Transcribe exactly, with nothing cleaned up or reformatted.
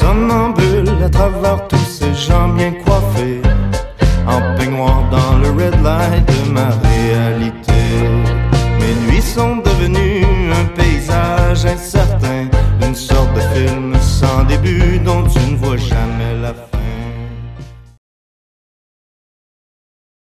somnambule à travers tous ces gens bien coiffés, en peignoir dans le red light de ma réalité. Mes nuits sont devenues un paysage incertain, une sorte de film sans début dont tu ne vois jamais la fin.